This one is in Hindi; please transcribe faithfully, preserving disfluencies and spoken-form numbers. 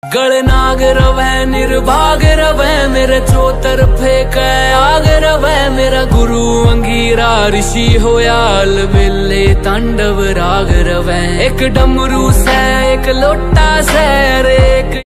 गणनाग रवै निर्भाग रवै मेरे चौतरफे कै आग रवै मेरा गुरु अंगीरा ऋषि होया अलबेले तांडव राग रवै। एक डमरू से एक लोटा से रे एक